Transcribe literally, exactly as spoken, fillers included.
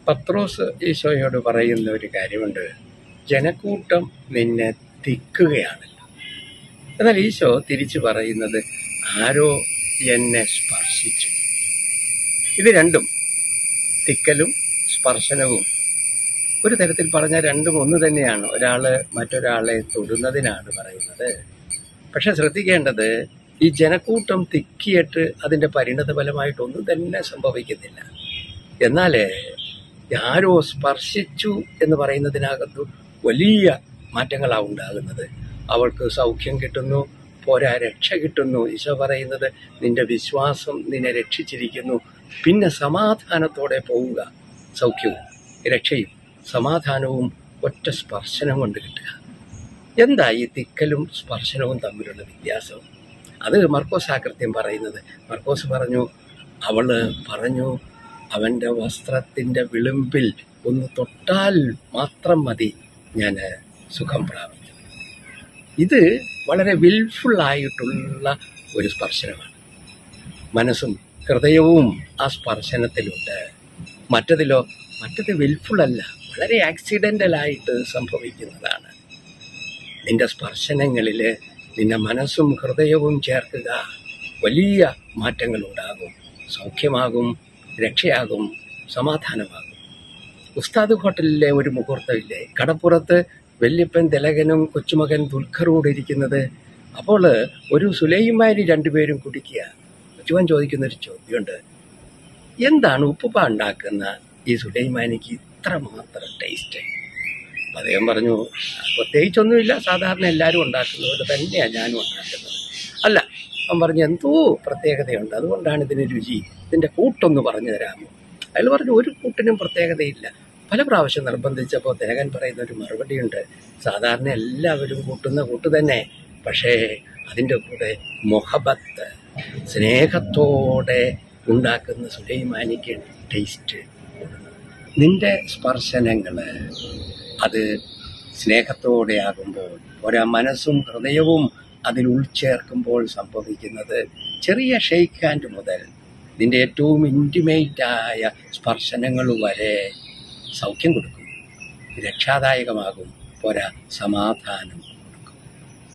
പത്രോസ് ഈശോയോട് പറയുന്ന ഒരു കാര്യമുണ്ട്, ജനക്കൂട്ടം നിന്നെ തിക്കുകയാണല്ലോ. എന്നാൽ ഈശോ തിരിച്ചു പറയുന്നത്, ആരോ എന്നെ സ്പർശിച്ചു. ഇത് രണ്ടും, തിക്കലും സ്പർശനവും, ഒരു തരത്തിൽ പറഞ്ഞാൽ രണ്ടും ഒന്ന് തന്നെയാണ്. ഒരാള് മറ്റൊരാളെ തൊടുന്നതിനാണ് പറയുന്നത്. പക്ഷെ ശ്രദ്ധിക്കേണ്ടത്, ഈ ജനക്കൂട്ടം തിക്കിയിട്ട് അതിൻ്റെ പരിണത ഫലമായിട്ടൊന്നും തന്നെ സംഭവിക്കുന്നില്ല. എന്നാൽ ആരോ സ്പർശിച്ചു എന്ന് പറയുന്നതിനകത്ത് വലിയ മാറ്റങ്ങളാണ് ഉണ്ടാകുന്നത്. അവൾക്ക് സൗഖ്യം കിട്ടുന്നു, പോരാ രക്ഷ കിട്ടുന്നു. ഈശോ പറയുന്നത്, നിന്റെ വിശ്വാസം നിന്നെ രക്ഷിച്ചിരിക്കുന്നു, പിന്നെ സമാധാനത്തോടെ പോവുക. സൗഖ്യവും രക്ഷയും സമാധാനവും ഒറ്റ സ്പർശനം കൊണ്ട് കിട്ടുക. എന്താ ഈ തിക്കലും സ്പർശനവും തമ്മിലുള്ള വ്യത്യാസം? അത് മർക്കോസ് കൃത്യം പറയുന്നത്. മർക്കോസ് പറഞ്ഞു, അവള് പറഞ്ഞു, അവൻ്റെ വസ്ത്രത്തിൻ്റെ വിളിമ്പിൽ ഒന്ന് തൊട്ടാൽ മാത്രം മതി ഞാൻ സുഖം പ്രാപിക്കും. ഇത് വളരെ വിൽഫുള്ളായിട്ടുള്ള ഒരു സ്പർശനമാണ്. മനസ്സും ഹൃദയവും ആ സ്പർശനത്തിലുണ്ട്. മറ്റതിലോ മറ്റത് വിൽഫുള്ളല്ല, വളരെ ആക്സിഡൻ്റലായിട്ട് സംഭവിക്കുന്നതാണ്. നിന്റെ സ്പർശനങ്ങളിൽ നിന്റെ മനസ്സും ഹൃദയവും ചേർക്കുക, വലിയ മാറ്റങ്ങളുണ്ടാകും. സൗഖ്യമാകും, രക്ഷയാകും, സമാധാനമാകും. ഉസ്താദ് ഹോട്ടലിലെ ഒരു മുഹൂർത്തമില്ലേ, കടപ്പുറത്ത് വല്യപ്പൻ തിലകനും കൊച്ചുമകൻ ദുൽഖറോടിരിക്കുന്നത്. അപ്പോൾ ഒരു സുലൈമാനി രണ്ടുപേരും കുടിക്കുക. കൊച്ചുമൻ ചോദിക്കുന്നൊരു ചോദ്യമുണ്ട്, എന്താണ് ഉപ്പുപ്പ ഉണ്ടാക്കുന്ന ഈ സുലൈമാനിക്ക് ഇത്ര മാത്രം ടേസ്റ്റ്? അദ്ദേഹം പറഞ്ഞു, പ്രത്യേകിച്ചൊന്നുമില്ല, സാധാരണ എല്ലാവരും ഉണ്ടാക്കുന്നത് പോലെ തന്നെയാണ് ഞാനും ഉണ്ടാക്കുന്നത്. അല്ല, അവൻ പറഞ്ഞു, എന്തോ പ്രത്യേകതയുണ്ട്, അതുകൊണ്ടാണ് ഇതിന് രുചി, ഇതിൻ്റെ കൂട്ടൊന്ന് പറഞ്ഞു തരാമോ? അയാൾ പറഞ്ഞു, ഒരു കൂട്ടിനും പ്രത്യേകതയില്ല. പല പ്രാവശ്യം നിർബന്ധിച്ചപ്പോൾ തിലകൻ പറയുന്ന ഒരു മറുപടിയുണ്ട്, സാധാരണ എല്ലാവരും കൂട്ടുന്ന കൂട്ട് തന്നെ, പക്ഷേ അതിൻ്റെ കൂടെ മൊഹബത്ത്, സ്നേഹത്തോടെ ഉണ്ടാക്കുന്ന സുലൈമാനിക്ക് ടേസ്റ്റ്. നിന്റെ സ്പർശനങ്ങൾ അത് സ്നേഹത്തോടെ ആകുമ്പോൾ, ഒരാ മനസ്സും ഹൃദയവും അതിൽ ഉൾച്ചേർക്കുമ്പോൾ സംഭവിക്കുന്നത്, ചെറിയ ഷെയ്ക്ക് ഹാൻഡ് മുതൽ നിന്റെ ഏറ്റവും ഇൻറ്റിമേറ്റായ സ്പർശനങ്ങൾ വരെ സൗഖ്യം കൊടുക്കും, രക്ഷാദായകമാകും, പോരാ സമാധാനം